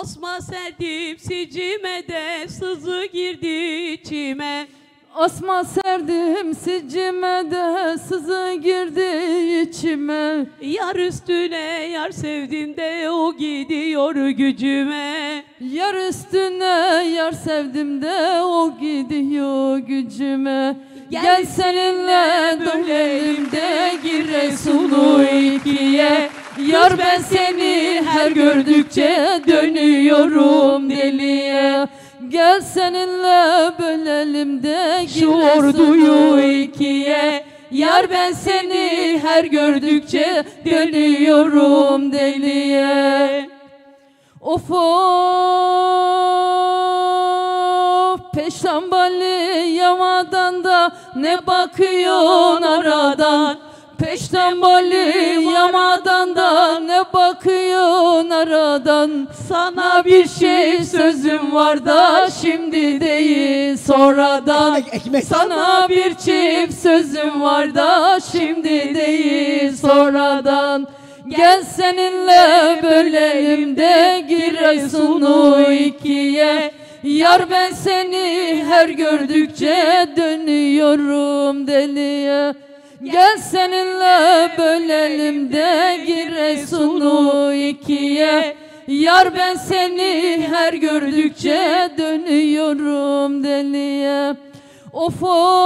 Asma serdim sicime de sızı girdi içime. Asma serdim sicime de sızı girdi içime. Yar üstüne yar sevdim de o gidiyor gücüme. Yar üstüne yar sevdim de o gidiyor gücüme. Gel seninle dönelim de Giresun'u ikiye. Yar ben seni her gördükçe dönüyorum deliye. Gel seninle bölelim de şu orduyu ikiye. Yar ben seni her gördükçe dönüyorum deliye. Of of Peştembali yamadan da ne bakıyorsun aradan. Peştembali yamadan da ne bakıyorsun aradan. Sana bir şey sözüm var da şimdi değil sonradan. Sana bir çift sözüm var da şimdi değil sonradan. Gel seninle bölelim de Giresun'u ikiye. Yar ben seni her gördükçe dönüyorum deliye. Gel seninle bölelim de Giresun'u ikiye. Yar ben seni her gördükçe dönüyorum deliye. Of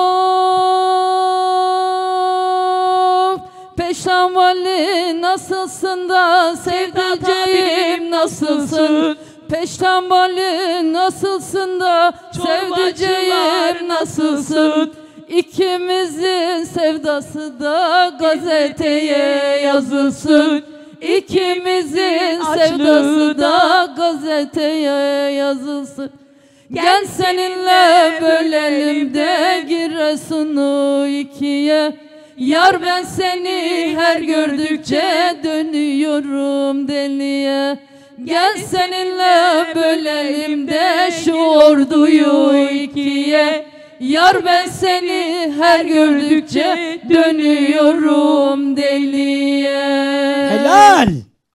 of Peştembali nasılsın da sevdiceğim nasılsın? Peştembali nasılsın da sevdiceğim nasılsın? İkimizin sevdası da gazeteye yazılsın. İkimizin sevdası da gazeteye yazılsın. Gel seninle bölelim de Giresun'u ikiye. Yar ben seni her gördükçe dönüyorum deliye. Gel seninle bölelim de şu orduyu ikiye. Yar ben seni her gördükçe dönüyorum deliye. Helal.